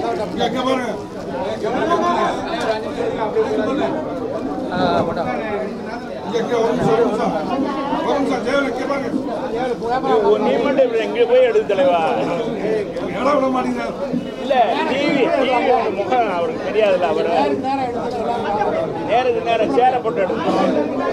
நீ மட்டும் எங்கே போய் எடுத்து தலைவா இல்லை டிவி முகம் அவருக்கு தெரியாதுல்ல. அவர் நேருக்கு நேரம் சேரை போட்டு எடுக்கணும்.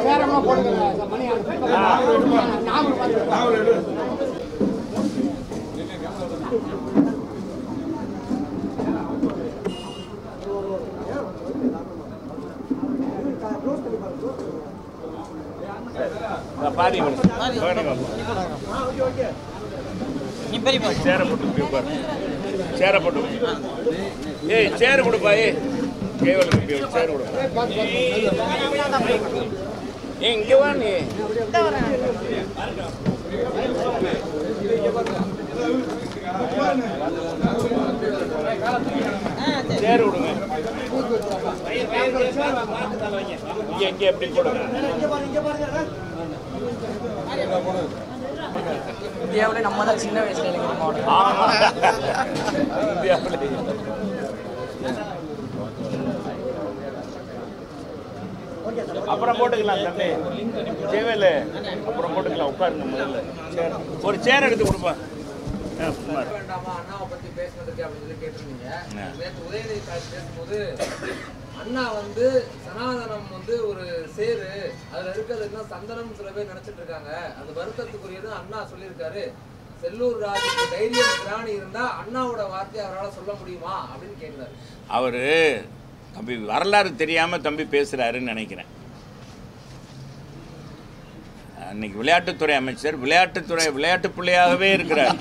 பாதி சேரை போட்டு சேரை போட்டு ஏய் சேர் கொடுப்பா. கேவலுக்கு சேர் கொடுப்பா. இங்கே வா நீ. சேர் விடுங்க. இங்கே எப்படி போடுங்க. இந்தியாவிலே நம்ம தான் சின்ன வயசுல இருக்கு. அப்புறம் போட்டுக்கலாம் தம்பி. தேவையில்லை, அப்புறம் போட்டுக்கலாம். உட்காருங்க. முதல்ல ஒரு சேர் எடுத்து கொடுப்பா. அண்ணாவை பத்தி பேசுனதுக்கு அப்படின்னு சொல்லி கேட்டிருந்தீங்க. நேற்று உதயநிதி பேசும்போது அண்ணா வந்து சனாதனம் வந்து ஒரு சேரு, அதுல இருக்கிறதுனா சந்தனம் சில பேர் நினைச்சிட்டு இருக்காங்க, அது வருத்தத்துக்குரியது அண்ணா சொல்லியிருக்காரு. செல்லூர் ராஜுக்கு தைரியம் திராணி இருந்தா அண்ணாவோட வார்த்தையை அவரால் சொல்ல முடியுமா அப்படின்னு கேட்கிறாரு. அவரு தம்பி வரலாறு தெரியாம தம்பி பேசுறாருன்னு நினைக்கிறேன். இன்னைக்கு விளையாட்டுத்துறை அமைச்சர் விளையாட்டு பிள்ளையாகவே இருக்கிறார்.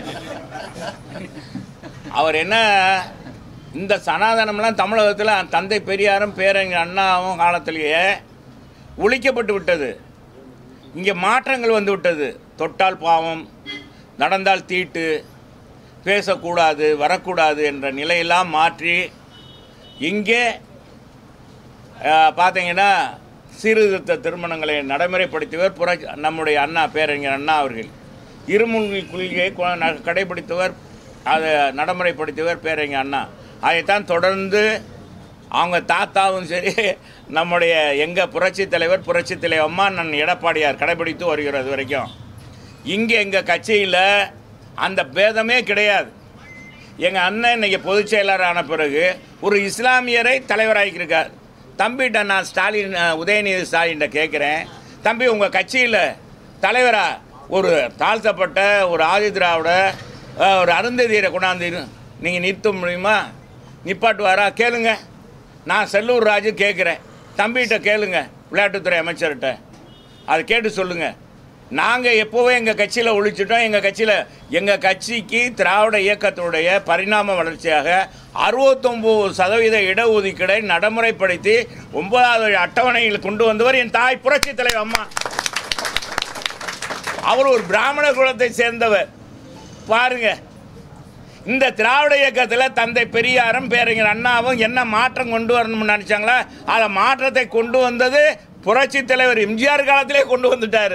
அவர் என்ன, இந்த சனாதனம்லாம் தமிழகத்தில் தந்தை பெரியாரும் பேரறிஞர் அண்ணாவும் காலத்திலேயே ஒழிக்கப்பட்டு விட்டது. இங்கே மாற்றங்கள் வந்து விட்டது. தொட்டால் பாவம், நடந்தால் தீட்டு, பேசக்கூடாது, வரக்கூடாது என்ற நிலையெல்லாம் மாற்றி இங்கே பார்த்தீங்கன்னா சீர்திருத்த திருமணங்களை நடைமுறைப்படுத்தியவர் நம்முடைய அண்ணா, பேரறிஞர் அண்ணா அவர்கள். இருமொழி கொள்கையை கடைபிடித்தவர், அதை நடைமுறைப்படுத்தியவர் பேரறிஞர் அண்ணா. அதைத்தான் தொடர்ந்து அவங்க தாத்தாவும் சரி, நம்முடைய எங்கள் புரட்சித் தலைவர் அம்மா எடப்பாடியார் கடைபிடித்து வருகிறது வரைக்கும். இங்கே எங்கள் கட்சியில் அந்த பேதமே கிடையாது. எங்கள் அண்ணன் இன்றைக்கி பொதுச் செயலாளர் ஆன பிறகு ஒரு இஸ்லாமியரை தலைவராகியிருக்கார். தம்பிகிட்ட நான் உதயநிதி ஸ்டாலின்கிட்ட கேட்குறேன், தம்பி உங்கள் கட்சியில் தலைவராக ஒரு தாழ்த்தப்பட்ட ஒரு ஆதி திராவிட ஒரு அருந்ததியரை கொண்டாந்து நீங்கள் நிறுத்த முடியுமா? நிப்பாட்டுவாரா? கேளுங்க. நான் செல்லூர் ராஜு கேட்குறேன், தம்பிகிட்ட கேளுங்க, விளையாட்டுத்துறை அமைச்சர்கிட்ட. அதை கேட்டு சொல்லுங்கள். நாங்கள் எப்போவே எங்கள் கட்சியில் ஒழிச்சிட்டோம். எங்கள் கட்சிக்கு திராவிட இயக்கத்தினுடைய பரிணாம வளர்ச்சியாக 69% இடஒதுக்கீடை நடைமுறைப்படுத்தி 9வது அட்டவணையில் கொண்டு வந்தவர் என் தாய் புரட்சி தலைவர் அம்மா. அவர் ஒரு பிராமண குலத்தை சேர்ந்தவர். பாருங்க, இந்த திராவிட இயக்கத்தில் தந்தை பெரியாரும் பேரறிஞர் அண்ணாவும் என்ன மாற்றம் கொண்டு வரணும்னு நினச்சாங்களா, அதை மாற்றத்தை கொண்டு வந்தது புரட்சி தலைவர் எம்ஜிஆர் காலத்திலே கொண்டு வந்துட்டார்.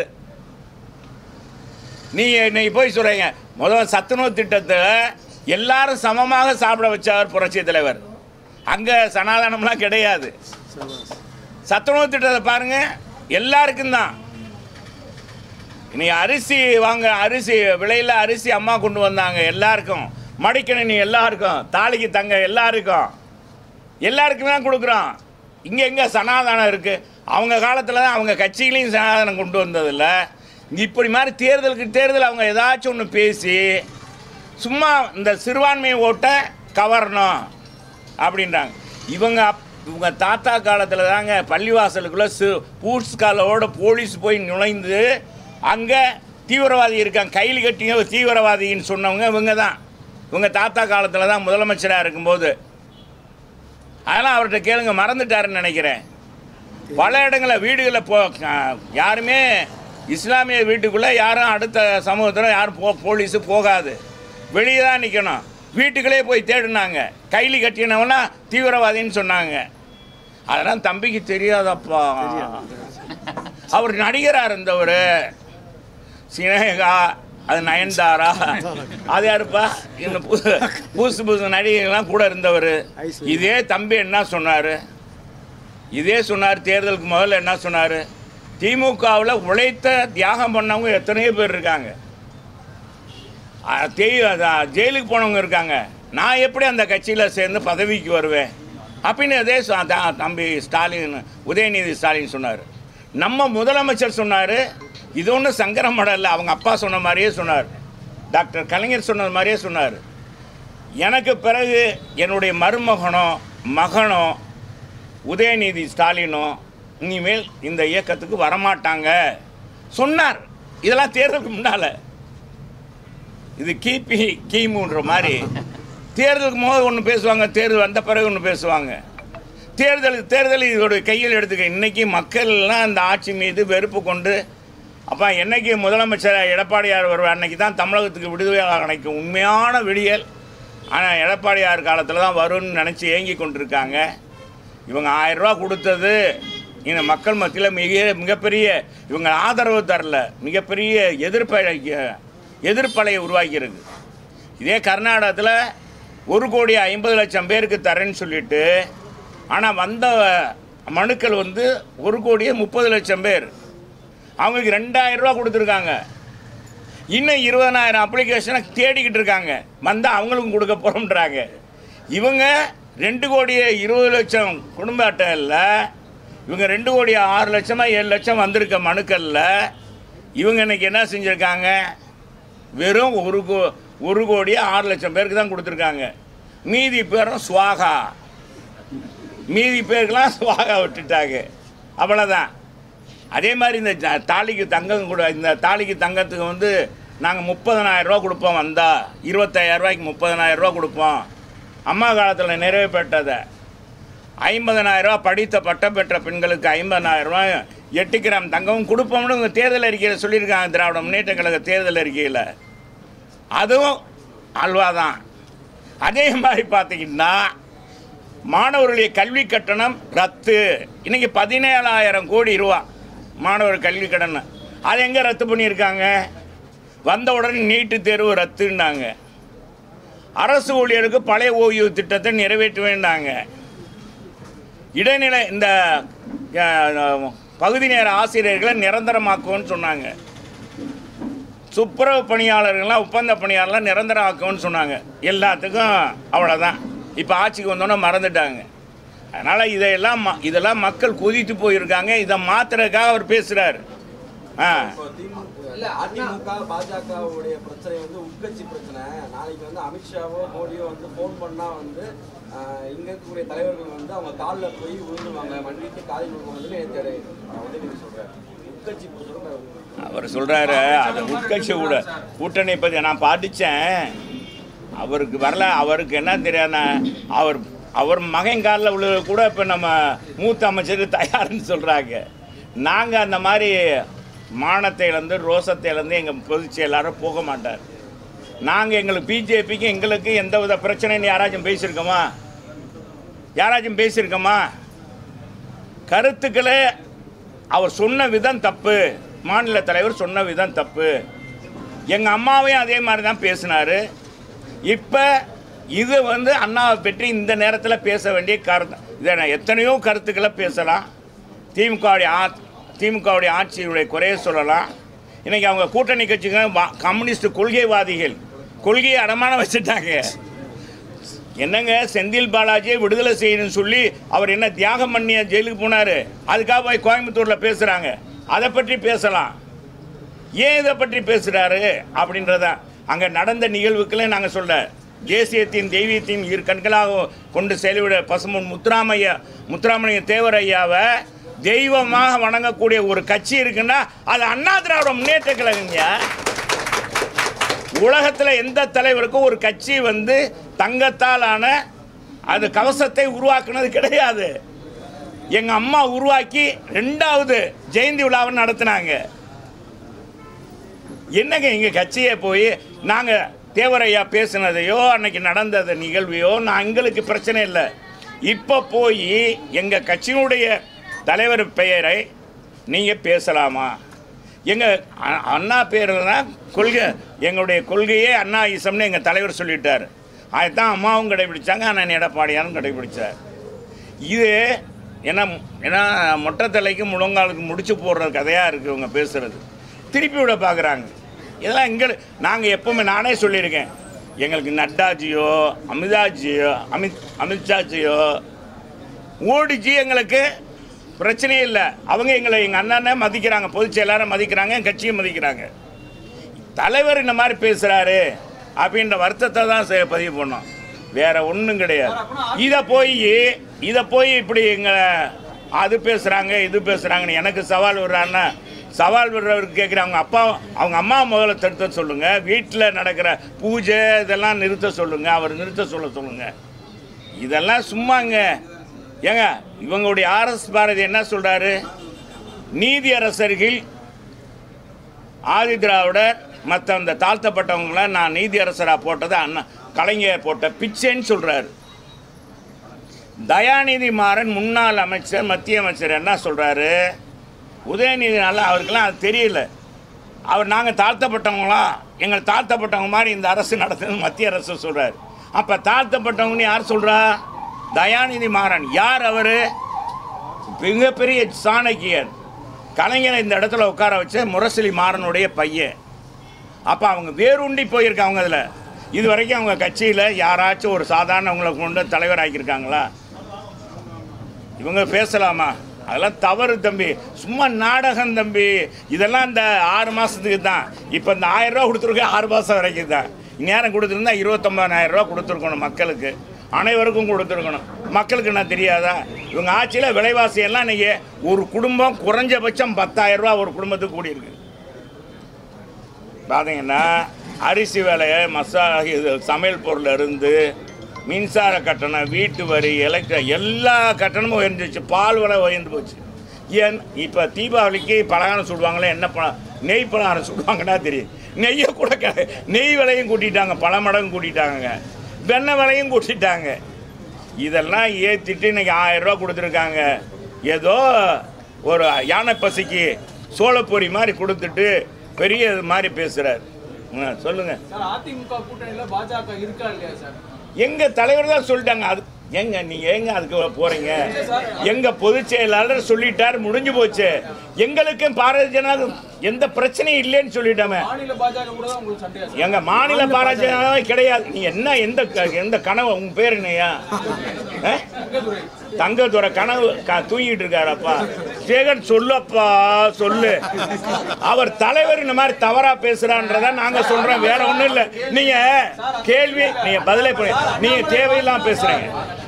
நீ போய் சொல்கிறீங்க, முதல் சத்துணவு திட்டத்தில் எல்லாரும் சமமாக சாப்பிட வச்சவர் புரட்சி தலைவர். அங்கே சனாதனம்லாம் கிடையாது. சத்துணவு திட்டத்தை பாருங்கள், எல்லாருக்கும் தான். இன்னைக்கு அரிசி விலையில் அரிசி அம்மா கொண்டு வந்தாங்க எல்லாருக்கும். மடிக்கணினி எல்லாருக்கும், தாலிக்கு தங்க எல்லாருக்குமே தான் கொடுக்குறோம். இங்கே எங்கே சனாதனம் இருக்குது? அவங்க காலத்தில் தான் அவங்க கட்சியிலையும் சனாதனம் கொண்டு வந்ததில்லை. இப்படி மாதிரி தேர்தல் அவங்க ஏதாச்சும் ஒன்று பேசி சும்மா இந்த சிறுபான்மையை ஓட்ட கவரணும் அப்படின்றாங்க. இவங்க தாத்தா காலத்தில் தாங்க பள்ளிவாசலுக்குள்ளே பூட்ஸ் காலோட போலீஸ் போய் நுழைந்து அங்கே தீவிரவாதி இருக்காங்க, கையில் கட்டிங்க தீவிரவாதின்னு சொன்னவங்க இவங்க தான். இவங்க தாத்தா காலத்தில் தான் முதலமைச்சராக இருக்கும்போது. அதெல்லாம் அவர்கிட்ட கேளுங்க, மறந்துட்டாருன்னு நினைக்கிறேன். பல இடங்களில் வீடுகளில் யாருமே இஸ்லாமிய வீட்டுக்குள்ளே யாரும் அடுத்த சமூகத்தில் யாரும் போலீஸு போகாது, வெளியே தான் நிற்கணும். வீட்டுக்குள்ளே போய் தேடினாங்க, கைலி கட்டினவனா தீவிரவாதின்னு சொன்னாங்க. அதெல்லாம் தம்பிக்கு தெரியாதப்பா. அவர் நடிகராக இருந்தவர். சினேகா அது நயன்தாரா, அது யாருப்பா, இன்னும் புதுசு புதுசு நடிகைகள்லாம் கூட இருந்தவர். இதே தம்பி என்ன சொன்னார், இதே சொன்னார். தேர்தலுக்கு முதல்ல என்ன சொன்னார், திமுகவில் உழைத்த தியாகம் பண்ணவங்க எத்தனையோ பேர் இருக்காங்க, ஜெயிலுக்கு போனவங்க இருக்காங்க, நான் எப்படி அந்த கட்சியில் சேர்ந்து பதவிக்கு வருவேன் அப்படின்னு அதே தம்பி ஸ்டாலின், உதயநிதி ஸ்டாலின் சொன்னார். நம்ம முதலமைச்சர் சொன்னார், இது ஒன்றும் சங்கரமடம் இல்லை, அவங்க அப்பா சொன்ன மாதிரியே சொன்னார், டாக்டர் கலைஞர் சொன்னது மாதிரியே சொன்னார். எனக்கு பிறகு என்னுடைய மருமகனோ மகனோ உதயநிதி ஸ்டாலினோ இனிமேல் இந்த இயக்கத்துக்கு வரமாட்டாங்க சொன்னார். இதெல்லாம் தேர்தலுக்கு முன்னால். இது கிபி கிமுன்ற மாதிரி தேர்தலுக்கு போது ஒன்று பேசுவாங்க, தேர்தல் வந்த பிறகு ஒன்று பேசுவாங்க. தேர்தல் இதோட கையில் எடுத்துக்க. இன்றைக்கி மக்கள்லாம் அந்த ஆட்சி மீது வெறுப்பு கொண்டு, அப்போ என்னைக்கு முதலமைச்சர் எடப்பாடியார் வருவார் அன்றைக்கி தான் தமிழகத்துக்கு விடுதலை கிடைக்கும், உண்மையான விடியல். ஆனால் எடப்பாடியார் காலத்தில் தான் வரும்னு நினச்சி ஏங்கி கொண்டிருக்காங்க. இவங்க 1000 ரூபா கொடுத்தது இந்த மக்கள் மத்தியில் மிகப்பெரிய இவங்க ஆதரவு தரல, மிகப்பெரிய எதிர்ப்பலையை உருவாக்கியிருக்கு. இதே கர்நாடகத்தில் 1,50,00,000 பேருக்கு தரேன்னு சொல்லிட்டு, ஆனால் வந்த மனுக்கள் 1,30,00,000 பேர், அவங்களுக்கு 2,000 ரூபா கொடுத்துருக்காங்க. இன்னும் 20,000 அப்ளிகேஷனை தேடிக்கிட்டு இருக்காங்க, வந்தால் அவங்களுக்கும் கொடுக்க போகிறோம்ன்றாங்க. இவங்க 2,20,00,000 குடும்ப அட்டையில் இவங்க 2,06,00,000 7,00,000 வந்திருக்க மனுக்களில் இவங்க இன்றைக்கி என்ன செஞ்சுருக்காங்க, வெறும் 1,06,00,000 பேருக்கு தான் கொடுத்துருக்காங்க. மீதி பேரும் சுவாகா, மீதி பேருக்கெல்லாம் சுவாகா விட்டுட்டாங்க, அவ்வளோதான். அதே மாதிரி இந்த தாலிக்கு தங்கம் கூட, இந்த தாலிக்கு தங்கத்துக்கு நாங்கள் 30,000 ரூபா கொடுப்போம், வந்தால் 25,000 ரூபாய்க்கு 30,000 ரூபா கொடுப்போம். அம்மா காலத்தில் நிறைவு பெற்றதை 50,000 ரூபா படித்த பட்டம் பெற்ற பெண்களுக்கு 50,000 ரூபாய் 8 கிராம் தங்கமும் கொடுப்போம்னு உங்கள் தேர்தல் அறிக்கையில் சொல்லியிருக்காங்க, திராவிட முன்னேற்ற கழக தேர்தல் அறிக்கையில். அதுவும் அல்வா தான். அதே மாதிரி பார்த்தீங்கன்னா மாணவர்களுடைய கல்வி கட்டணம் ரத்து. இன்றைக்கி 17,000 கோடி ரூபா மாணவர் கல்வி கட்டணம். அது எங்கே ரத்து பண்ணியிருக்காங்க, வந்த உடனே நீட்டு தேர்வு ரத்துன்னாங்க. அரசு ஊழியருக்கு பழைய ஓய்வு திட்டத்தை நிறைவேற்ற வேண்டாங்க. இடைநிலை இந்த பகுதி நேர ஆசிரியர்களை நிரந்தரமாக்குவோன்னு சொன்னாங்க. துப்புரவு பணியாளர்கள்லாம், ஒப்பந்த பணியாளர்லாம் நிரந்தரம் ஆக்குவோன்னு சொன்னாங்க. எல்லாத்துக்கும் அவ்வளோதான். இப்போ ஆட்சிக்கு வந்தோன்னே மறந்துட்டாங்க. அதனால் இதெல்லாம் மக்கள் கொதித்து போயிருக்காங்க. இதை மாற்றுறதுக்காக அவர் பேசுகிறார். அதிமுக பாஜகவுடைய பிரச்சனை உட்கட்சி பிரச்சனை. நாளைக்கு அமித்ஷாவோ மோடியோ ஃபோன் பண்ணால் இங்கே இருக்கக்கூடிய தலைவர்கள் அவங்க காலில் போய் விழுந்துருவாங்க, மன்னிட்டு காலில் விழுவாங்கன்னு சொல்கிறார். உட்கட்சி பிரச்சனை அவர் சொல்கிறாரு. அது உட்கட்சி கூட்டணி பற்றி நான் படித்தேன். அவருக்கு வரல, அவருக்கு என்ன தெரியாதுன்னா, அவர் மகன் காலில் உள்ள கூட இப்போ நம்ம மூத்த அமைச்சர் தயார்னு சொல்கிறாங்க. நாங்கள் அந்த மாதிரி மானத்தை இழந்து ரோசத்தை இழந்து எங்கள் பொதுச் செயலாளர் போக மாட்டார். நாங்கள் எங்களுக்கு பிஜேபிக்கு எங்களுக்கு எந்த வித பிரச்சனைன்னு யாராச்சும் பேசியிருக்கோமா? கருத்துக்களை அவர் சொன்ன விதம் தப்பு, மாநில தலைவர் சொன்ன விதம் தப்பு. எங்கள் அம்மாவையும் அதே மாதிரி தான் பேசினார். இப்போ இது அண்ணாவை பற்றி இந்த நேரத்தில் பேச வேண்டிய கருத்து. இதை எத்தனையோ கருத்துக்களை பேசலாம். திமுகவுடைய ஆட்சியுடைய குறைய சொல்லலாம். இன்றைக்கி அவங்க கூட்டணி கட்சிகள் கம்யூனிஸ்ட் கொள்கைவாதிகள் கொள்கையை அடமானம் வச்சுட்டாங்க. என்னங்க, செந்தில் பாலாஜியை விடுதலை செய்யணும்னு சொல்லி அவர் என்ன தியாகம் பண்ணிய ஜெயிலுக்கு போனார், அதுக்காக போய் கோயம்புத்தூரில் பேசுகிறாங்க. அதை பற்றி பேசலாம். ஏன் இதை பற்றி பேசுகிறாரு அப்படின்றதான் அங்கே நடந்த நிகழ்வுக்களே நாங்கள் சொல்ல. தேசியத்தின் தெய்வீகத்தையும் இரு கண்களாக கொண்டு செயல்விட பசுமன் முத்துராமலிங்க தேவர் ஐயாவை தெய்வமாக வணங்கக்கூடிய ஒரு கட்சி இருக்குன்னா அது அண்ணா திராவிட முன்னேற்ற கழகங்க. உலகத்தில் எந்த தலைவருக்கும் ஒரு கட்சி தங்கத்தாலான அது கவசத்தை உருவாக்குனது கிடையாது. எங்கள் அம்மா உருவாக்கி 2வது ஜெயந்தி விழாவை நடத்தினாங்க. என்னங்க எங்கள் கட்சியை போய் நாங்கள் தேவரையா பேசினதையோ அன்னைக்கு நடந்தது நிகழ்வையோ எங்களுக்கு பிரச்சனை இல்லை. இப்போ போய் எங்கள் கட்சியினுடைய தலைவர் பெயரை நீங்கள் பேசலாமா? எங்கள் அண்ணா பேரில் தான் கொள்கை, எங்களுடைய கொள்கையே அண்ணா இசம்னு எங்கள் தலைவர் சொல்லிட்டார். அதுதான் அம்மாவும் கடைபிடிச்சாங்க, அண்ணன் எடப்பாடியாரும் கடைபிடிச்சார். இது ஏன்னா மொட்டை தலைக்கு முழங்காலுக்கு முடிச்சு போடுற கதையாக இருக்குது இவங்க பேசுகிறது. திருப்பி விட பார்க்குறாங்க. இதெல்லாம் நாங்கள் எப்போவுமே நானே சொல்லியிருக்கேன், எங்களுக்கு நட்டாஜியோ அமித்ஷாஜியோ ஓடிச்சு எங்களுக்கு பிரச்சனையே இல்லை. அவங்க எங்கள் அண்ணனை மதிக்கிறாங்க, பொதுச் செயலாளரை மதிக்கிறாங்க, கட்சியை மதிக்கிறாங்க. தலைவர் இந்த மாதிரி பேசுகிறாரு அப்படின்ற வருத்தத்தை தான் பதிவு பண்ணோம், வேற ஒன்றும் கிடையாது. இதை போய் இப்படி எங்களை அது பேசுகிறாங்க இது பேசுகிறாங்கன்னு எனக்கு சவால் விடுறான்னா, சவால் விடுறவருக்கு கேட்குறாங்க, அவங்க அம்மா முதல்ல தடுத்த சொல்லுங்கள், வீட்டில் நடக்கிற பூஜை இதெல்லாம் நிறுத்த சொல்லுங்கள், அவர் நிறுத்த சொல்லுங்கள். இதெல்லாம் சும்மாங்க. ஏங்க இவங்களுடைய ஆர்எஸ் பாரதி என்ன சொல்கிறாரு, நீதி அரசர்கள் ஆதி திராவிடர் மற்ற அந்த தாழ்த்தப்பட்டவங்கள நான் நீதி அரசராக போட்டதை அண்ணா கலைஞர் போட்ட பிச்சைன்னு சொல்கிறாரு. தயாநிதி மாறன் முன்னாள் அமைச்சர் மத்திய அமைச்சர் என்ன சொல்கிறாரு, உதயநிதினால அவருக்கெல்லாம் அது தெரியல, அவர் நாங்கள் தாழ்த்தப்பட்டவங்களா, எங்கள் தாழ்த்தப்பட்டவங்க மாதிரி இந்த அரசு நடத்துது மத்திய அரசு சொல்கிறார். அப்போ தாழ்த்தப்பட்டவங்கன்னு யார் சொல்கிறா, தயாநிதி மாறன். யார் அவர், மிகப்பெரிய சாணக்கியர். கலைஞரை இந்த இடத்துல உட்கார வச்ச முரசொலி மாறனுடைய பையன். அப்போ அவங்க வேரூண்டி போயிருக்காங்க. அதில் இது வரைக்கும் அவங்க கட்சியில் யாராச்சும் ஒரு சாதாரணவங்களை கொண்டு தலைவர் ஆக்கியிருக்காங்களா? இவங்க பேசலாமா? அதெல்லாம் தவறு தம்பி, சும்மா நாடகம் தம்பி. இதெல்லாம் இந்த 6 மாதத்துக்கு தான். இப்போ இந்த 1000 ரூபா கொடுத்துருக்க 6 மாதம் வரைக்கும் தான். நேரம் கொடுத்துருந்தா 29,000 ரூபா கொடுத்துருக்கணும், மக்களுக்கு அனைவருக்கும் கொடுத்துருக்கணும். மக்களுக்கு என்ன தெரியாதா? இவங்க ஆட்சியில் விலைவாசி எல்லாம் இன்றைக்கி ஒரு குடும்பம் குறைஞ்சபட்சம் 10,000 ரூபா ஒரு குடும்பத்துக்கு கூடியிருக்கு. பார்த்தீங்கன்னா அரிசி விலை, சமையல் பொருள் இருந்து மின்சார கட்டணம், வீட்டு வரி, எல்லா கட்டணமும் உயர்ந்துச்சு. பால் விலை உயர்ந்து போச்சு. ஏன் இப்போ தீபாவளிக்கு பலகாரம் சுடுவாங்களே, என்ன நெய் பலகாரம் சுடுவாங்கன்னா தெரியும். நெய்யை கூட நெய் விலையும் கூட்டிட்டாங்க, பல மடங்கு கூட்டிட்டாங்க, வெண்ணெய் விலையும் கூட்டிட்டாங்க. இதெல்லாம் ஏற்றிட்டு இன்றைக்கி 1000 ரூபா கொடுத்துருக்காங்க. ஏதோ ஒரு யானை பசிக்கு சோளப்பொரி மாதிரி கொடுத்துட்டு பெரிய மாதிரி பேசுகிறார். சொல்லுங்கள். அதிமுக கூட்டணியில் பாஜக இருக்கா இல்லையா சார்? எங்கள் தலைவர் தான் சொல்லிட்டாங்க. அது எங்க நீங்கள் அதுக்கு போகிறீங்க? எங்கள் பொதுச் செயலாளர் சொல்லிட்டார், முடிஞ்சு போச்சு. எங்களுக்கும் பாரதிய ஜனதா எந்த பிரச்சனையும் இல்லைன்னு சொல்லிட்டாமே. எங்க மாநில பாரதிய ஜனதாவே கிடையாது. நீ எந்த கனவு, உங்க பேர் என்னையா? தங்கத்துறை கனவு தூங்கிட்டு இருக்காரப்பா. சேகர் சொல்லப்பா சொல்லு. அவர் தலைவர் இந்த மாதிரி தவறா பேசுறான்றத நாங்க சொல்றோம், வேற ஒண்ணும் இல்லை. நீங்க கேள்வி நீங்க பதிலே நீங்க தேவையில்லாம பேசுறீங்க.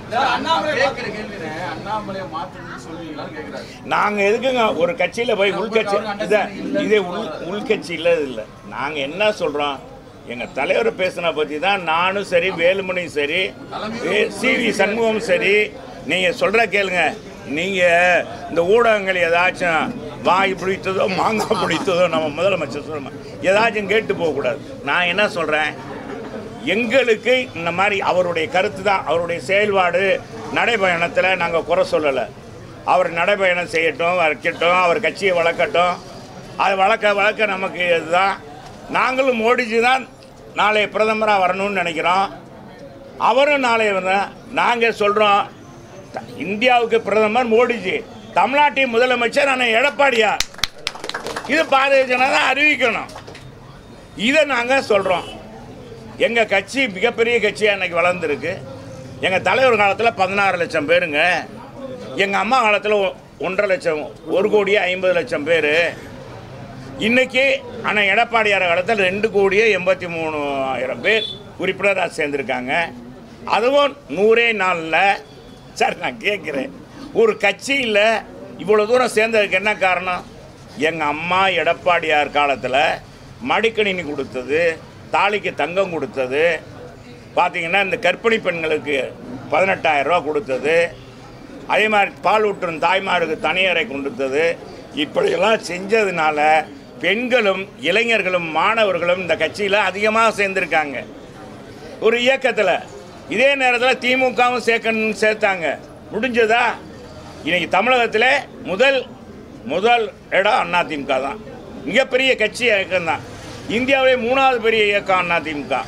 நாங்க எதுக்குங்க ஒரு கட்சியில போய் உள்கட்சி இதே உள்கட்சியில் இல்லை. நாங்க என்ன சொல்றோம், எங்க தலைவர் பேசின பத்தி தான் நானும் சரி, வேலுமணியும் சரி, சிவி சண்முகமும் சரி. நீங்க சொல்ற கேளுங்க. நீங்க இந்த ஊடகங்கள் ஏதாச்சும் வாய் பிடித்ததோ மாங்காய் பிடித்ததோ நம்ம முதலமைச்சர் சொல்லணும், ஏதாச்சும் கேட்டு போகக்கூடாது. நான் என்ன சொல்றேன், எங்களுக்கு இந்த மாதிரி அவருடைய கருத்து தான், அவருடைய செயல்பாடு நடைபயணத்தில் நாங்கள் குறை சொல்லலை. அவர் நடைபயணம் செய்யட்டும், வைக்கட்டும், அவர் கட்சியை வளர்க்கட்டும். அது வளர்க்க நமக்கு இதுதான். நாங்களும் மோடிஜி தான் நாளைய பிரதமராக வரணும்னு நினைக்கிறோம். அவரும் நாளைய நாங்கள் சொல்கிறோம், இந்தியாவுக்கு பிரதமர் மோடிஜி, தமிழ்நாட்டின் முதலமைச்சர் ஆனால் எடப்பாடியார். இது பாரதிய ஜனதா அறிவிக்கணும். இதை நாங்கள் சொல்கிறோம். எங்கள் கட்சி மிகப்பெரிய கட்சியாக இன்றைக்கி வளர்ந்துருக்கு. எங்கள் தலைவர் காலத்தில் 16 லட்சம் பேருங்க. எங்கள் அம்மா காலத்தில் 1.5 லட்சம், 1,50,00,000 பேர். இன்றைக்கி ஆனால் எடப்பாடியார் காலத்தில் 2,83,00,000 பேர் உறுப்பினராக சேர்ந்துருக்காங்க. அதுவும் 100 நாளில். சார் நான் கேட்குறேன், ஒரு கட்சியில் இவ்வளோ தூரம் சேர்ந்ததுக்கு என்ன காரணம்? எங்கள் அம்மா எடப்பாடியார் காலத்தில் மடிக்கணினி கொடுத்தது, தாலிக்கு தங்கம் கொடுத்தது, பார்த்திங்கன்னா இந்த கர்ப்பிணி பெண்களுக்கு 18,000 ரூபா கொடுத்தது, அதே மாதிரி பால் ஊற்றும் தாய்மாருக்கு தனியறை கொடுத்தது. இப்படியெல்லாம் செஞ்சதுனால பெண்களும் இளைஞர்களும் மாணவர்களும் இந்த கட்சியில் அதிகமாக சேர்ந்துருக்காங்க ஒரு இயக்கத்தில். இதே நேரத்தில் திமுகவும் சேர்த்தாங்க. முடிஞ்சதா? இன்றைக்கி தமிழகத்தில் முதல் இடம் அதிமுக தான். மிகப்பெரிய கட்சி இயக்கம் தான். இந்தியாவிலே 3வது பெரிய இயக்கம் அதிமுக.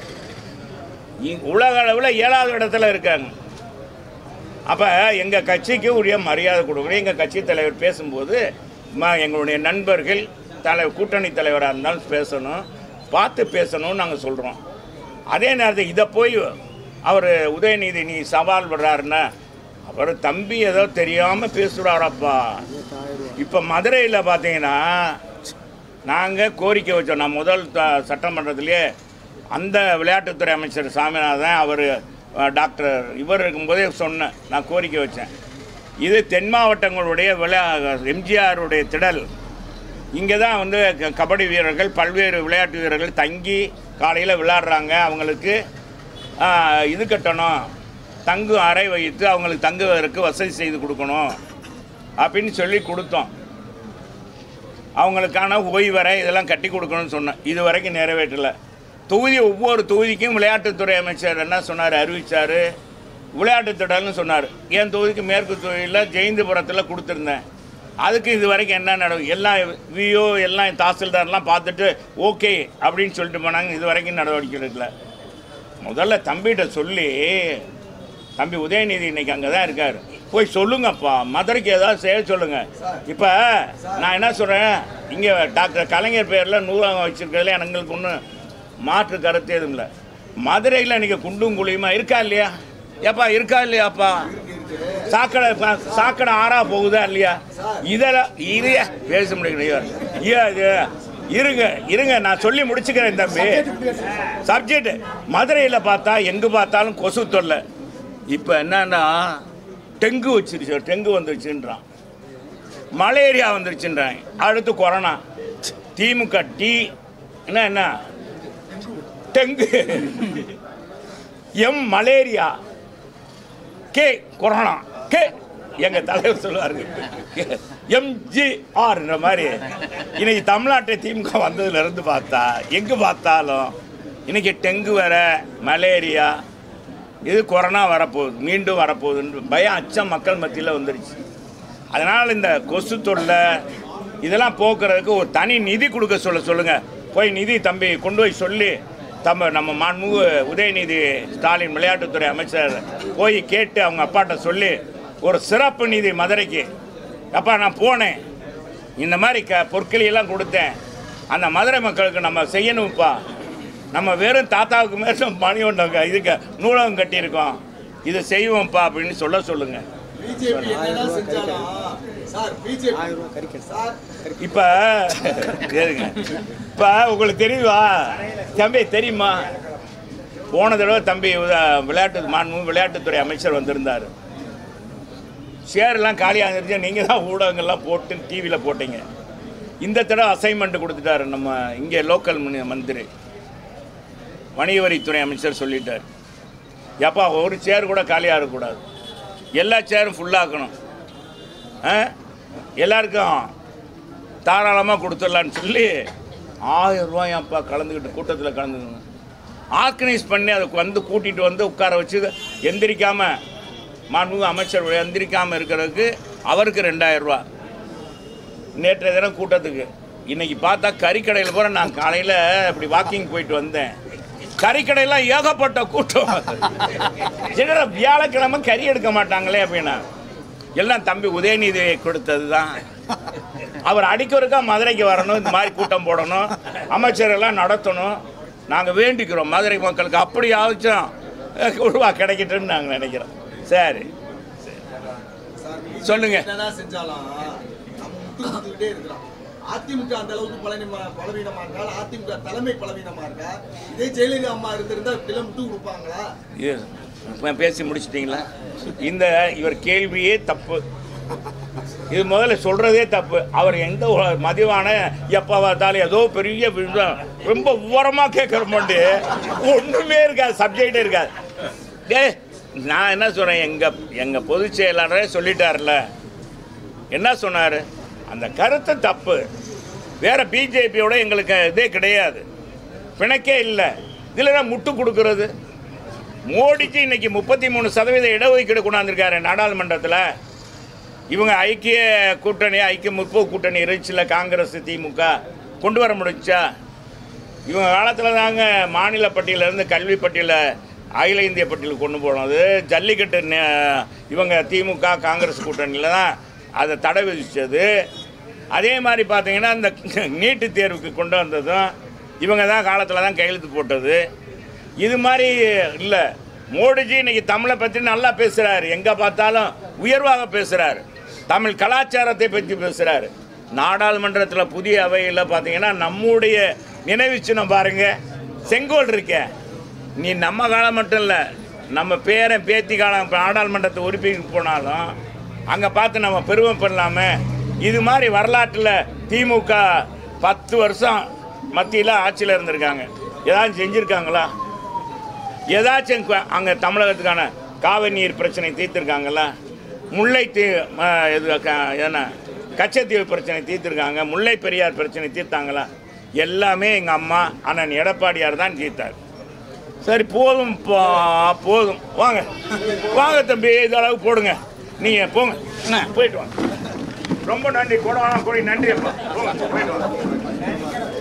உலக அளவில் 7வது இடத்துல இருக்காங்க. அப்போ எங்கள் கட்சிக்கு உரிய மரியாதை கொடுக்கணும். எங்கள் கட்சி தலைவர் பேசும்போது எங்களுடைய நண்பர்கள் கூட்டணி தலைவராக இருந்தாலும் பேசணும், பார்த்து பேசணும்னு நாங்கள் சொல்கிறோம். அதே நேரத்தில் இதை போய் அவர் உதயநிதி நீ சவால் விடுறாருன்னா அவர் தம்பி ஏதோ தெரியாமல் பேசுகிறாரப்பா. இப்போ மதுரையில் பார்த்தீங்கன்னா நாங்கள் கோரிக்கை வச்சோம். நான் முதல் சட்டமன்றத்திலே அந்த விளையாட்டுத்துறை அமைச்சர் சாமிநாதன் அவர் டாக்டர் இவர் இருக்கும்போதே சொன்னேன், நான் கோரிக்கை வச்சேன். இது தென் மாவட்டங்களுடைய எம்ஜிஆருடைய திடல். இங்கே தான் வந்து கபடி வீரர்கள் பல்வேறு விளையாட்டு வீரர்கள் தங்கி காலையில் விளையாடுறாங்க. அவங்களுக்கு இது கட்டணும், தங்கு அறை வைத்து அவங்களுக்கு தங்குவதற்கு வசதி செய்து கொடுக்கணும் அப்படின்னு சொல்லி கொடுத்தோம். அவங்களுக்கான ஓய்வறை இதெல்லாம் கட்டி கொடுக்கணும்னு சொன்னேன். இது வரைக்கும் நிறைவேற்றலை. ஒவ்வொரு தொகுதிக்கும் விளையாட்டுத்துறை அமைச்சர் என்ன சொன்னார், அறிவித்தார், விளையாட்டு திடல்னு சொன்னார். என் தொகுதிக்கு மேற்கு தொகுதியில் ஜெயந்திபுரத்தில் கொடுத்துருந்தேன். அதுக்கு இது வரைக்கும் என்ன நடக்கும், எல்லாம் விஓ எல்லாம் தாசில்தார்லாம் பார்த்துட்டு ஓகே அப்படின்னு சொல்லிட்டு போனாங்க. இது வரைக்கும் நடவடிக்கை எடுக்கல. முதல்ல தம்பிகிட்ட சொல்லி, தம்பி உதயநிதி இன்னைக்கு அங்கே தான் இருக்கார், போய் சொல்லுங்கப்பா, மதுரைக்கு ஏதாவது செய்ய சொல்லுங்கள். இப்போ நான் என்ன சொல்கிறேன், இங்கே டாக்டர் கலைஞர் பேரில் நூலகம் வச்சுருக்கிறதுல எங்களுக்கு ஒன்றும் மாற்று கருத்து எதுவும் இல்லை. மதுரையில் இன்றைக்கி குண்டும் குழியுமா இருக்கா இல்லையா? ஏப்பா இருக்கா இல்லையாப்பா? சாக்கடை ஆறா போகுதா இல்லையா? இதெல்லாம் இதையா பேச முடியும். இருங்க நான் சொல்லி முடிச்சுக்கிறேன் தம்பி. சப்ஜெக்ட் மதுரையில் பார்த்தா எங்கே பார்த்தாலும் கொசு தொல்லை. இப்போ என்னன்னா டெங்கு வச்சிருச்சு, டெங்கு வந்துருச்சுன்றான், மலேரியா வந்துருச்சுன்றான், அடுத்து கொரோனா. திமுக என்ன dengue, M malaria, K corona, K எங்கள் தலைவர் சொல்லுவார் எம்ஜிஆர்ன்ற மாதிரி. இன்னைக்கு தமிழ்நாட்டை திமுக வந்ததுலேருந்து பார்த்தா எங்கே பார்த்தாலும் இன்னைக்கு டெங்கு வர, மலேரியா, இது கொரோனா வரப்போகுது, மீண்டும் வரப்போகுதுன்ற பயம் அச்சம் மக்கள் மத்தியில் வந்துடுச்சு. அதனால் இந்த கொசு தொல்லை இதெல்லாம் போக்குறதுக்கு ஒரு தனி நிதி கொடுக்க சொல்லுங்கள். போய் நிதி தம்பி கொண்டு போய் சொல்லி நம்ம மாண்புமிகு உதயநிதி ஸ்டாலின் விளையாட்டுத்துறை அமைச்சர் போய் கேட்டு அவங்க அப்பாட்ட சொல்லி ஒரு சிறப்பு நிதி மதுரைக்கு. அப்பா நான் போனேன், இந்த மாதிரி பொற்களியெல்லாம் கொடுத்தேன், அந்த மதுரை மக்களுக்கு நம்ம செய்யணும்ப்பா. நம்ம வெறும் தாத்தாவுக்கு மேலே பணி ஒன்று இதுக்கு நூலகம் கட்டியிருக்கோம், இது செய்வோம்ப்பா அப்படின்னு சொல்லுங்கள். இப்போ உங்களுக்கு தெரியுமா தம்பி, தெரியுமா? போன தடவை தம்பி விளையாட்டுத்துறை அமைச்சர் வந்திருந்தார். ஷேர்லாம் காலியாக இருந்துச்சு, நீங்கள் தான் ஊடகங்கள்லாம் போட்டு டிவியில் போட்டீங்க. இந்த தடவை அசைன்மெண்ட் கொடுத்துட்டாரு நம்ம இங்கே லோக்கல் மந்திரி வணிக வரித்துறை அமைச்சர் சொல்லிட்டார், எப்பா ஒரு சேர் கூட காலியாக இருக்கக்கூடாது, எல்லா சேரும் ஃபுல்லாக்கணும், எல்லாருக்கும் தாராளமாக கொடுத்துடலான்னு சொல்லி 1000 ரூபாயப்பா கலந்துக்கிட்டு கூட்டத்தில் கலந்துக்கணும். ஆர்கனைஸ் பண்ணி அதுக்கு வந்து கூட்டிகிட்டு வந்து உட்கார வச்சு எந்திரிக்காமல் மாண்புமிகு அமைச்சர் எந்திரிக்காமல் இருக்கிறதுக்கு அவருக்கு 2000 ரூபா. நேற்றைய தினம் கூட்டத்துக்கு இன்றைக்கி பார்த்தா கறிக்கடையில் போகிற, நான் காலையில் இப்படி வாக்கிங் போயிட்டு வந்தேன், கறிக்கடையெல்லாம் ஏகப்பட்ட கூட்டம். சில வியாழக்கிழமை கறி எடுக்க மாட்டாங்களே அப்படின்னா, எல்லாம் தம்பி உதயநிதி கொடுத்தது தான். அவர் அடிக்கிறதுக்கா மதுரைக்கு வரணும், இந்த மாதிரி கூட்டம் போடணும், அமைச்சரெல்லாம் நடத்தணும். நாங்கள் வேண்டிக்கிறோம் மதுரை மக்களுக்கு அப்படியாச்சும் உருவா கிடைக்கட்டுன்னு நாங்கள் நினைக்கிறோம். சரி சொல்லுங்க. அதிமுக அந்த அளவுக்கு பலவீனமா இருக்கா, அதிமுக தலைமை பலவீனமா இருக்கா? இதே ஜெயலலிதா அம்மா இருந்திருந்தா இப்படிலாம் விட்டு கொடுப்பாங்களா? பேசி முடிச்சிட்டிங்களா? இந்த இவர் கேள்வியே தப்பு. இது முதல்ல சொல்கிறதே தப்பு. அவர் எந்த மதிவான எப்போ பார்த்தாலும் ஏதோ பெரிய ரொம்ப விவரமாக கேட்குற மாட்டே ஒன்றுமே இருக்காது, சப்ஜெக்டே இருக்காது. நான் என்ன சொல்கிறேன், எங்கள் பொதுச் செயலாளரே சொல்லிட்டார்ல, என்ன சொன்னார், அந்த கருத்து தப்பு. வேறு பிஜேபியோட எங்களுக்கு இதே கிடையாது, பிணக்கே இல்லை. இதில் தான் முட்டு கொடுக்கறது. மோடிக்கு இன்றைக்கி 33% இடஒதுக்கீடு கொண்டாந்துருக்காரு நாடாளுமன்றத்தில். இவங்க ஐக்கிய கூட்டணி, ஐக்கிய முற்போக்கு கூட்டணி இருந்துச்சுல, காங்கிரஸ் திமுக, கொண்டு வர முடிஞ்சா? இவங்க காலத்தில் தாங்க மாநில பட்டியலேருந்து கல்வி பட்டியலில் அகில இந்திய பட்டியலுக்கு கொண்டு போனது. ஜல்லிக்கட்டு இவங்க திமுக காங்கிரஸ் கூட்டணியில் தான் அதை தடை விதித்தது. அதே மாதிரி பார்த்தீங்கன்னா இந்த நீட்டு தேர்வுக்கு கொண்டு வந்ததும் இவங்க தான் காலத்தில் தான் கையெழுத்து போட்டது. இது மாதிரி இல்லை. மோடிஜி இன்னைக்கு தமிழை பற்றி நல்லா பேசுகிறாரு, எங்கே பார்த்தாலும் உயர்வாக பேசுகிறாரு, தமிழ் கலாச்சாரத்தை பற்றி பேசுகிறாரு. நாடாளுமன்றத்தில் புதிய அவையில் பார்த்தீங்கன்னா நம்முடைய நினைவு சின்னம் பாருங்கள், செங்கோல் இருக்கே. நீ நம்ம காலம் மட்டும் இல்லை, நம்ம பேரன் பேத்தி காலம் நாடாளுமன்றத்தை உறுப்பினருக்கு போனாலும் அங்கே பார்த்து நம்ம பெருமை பண்ணலாமே. இது மாதிரி வரலாற்றில் திமுக 10 வருஷம் மத்தியில் ஆட்சியில் இருந்திருக்காங்க. ஏதாச்சும் செஞ்சுருக்காங்களா? ஏதாச்சும் அங்கே தமிழகத்துக்கான காவிரி நீர் பிரச்சனை தீர்த்துருக்காங்களா? முல்லை என்ன கச்சத்தீவு பிரச்சனை தீர்த்துருக்காங்க. முல்லை பெரியார் பிரச்சனை தீர்த்தாங்களா? எல்லாமே எங்கள் அம்மா அண்ணன் எடப்பாடியார் தான் தீர்த்தார். சரி, போதும் போதும், வாங்க வாங்க தம்பி, இதளவு போடுங்க, நீங்கள் போங்க, போயிட்டு வாங்க. ரொம்ப நன்றி, கூட நன்றி அப்பா, போங்க, போயிட்டு வாங்க.